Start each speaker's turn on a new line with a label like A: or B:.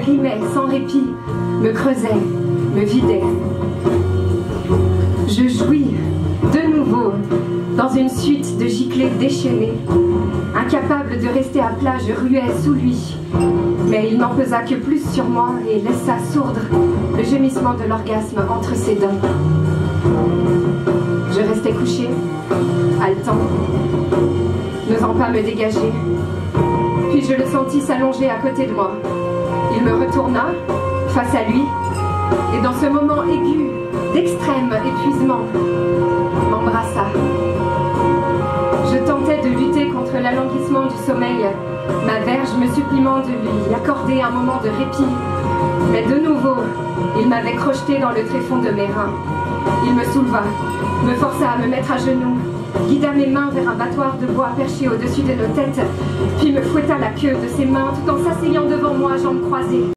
A: comprimait sans répit, me creusait, me vidait. Je jouis de nouveau dans une suite de giclées déchaînées. Incapable de rester à plat, je ruais sous lui. Mais il n'en pesa que plus sur moi et laissa sourdre le gémissement de l'orgasme entre ses dents. Je restais couché, haletant, n'osant pas me dégager. Puis je le sentis s'allonger à côté de moi. Il me retourna face à lui et dans ce moment aigu d'extrême épuisement, m'embrassa. Je tentais de lutter contre l'alanguissement du sommeil, ma verge me suppliant de lui accorder un moment de répit. Mais de nouveau, il m'avait crocheté dans le tréfonds de mes reins. Il me souleva, me força à me mettre à genoux, guida mes mains vers un battoir de bois perché au-dessus de nos têtes, puis me fouetta la queue de ses mains tout en s'asseyant devant moi, jambes croisées.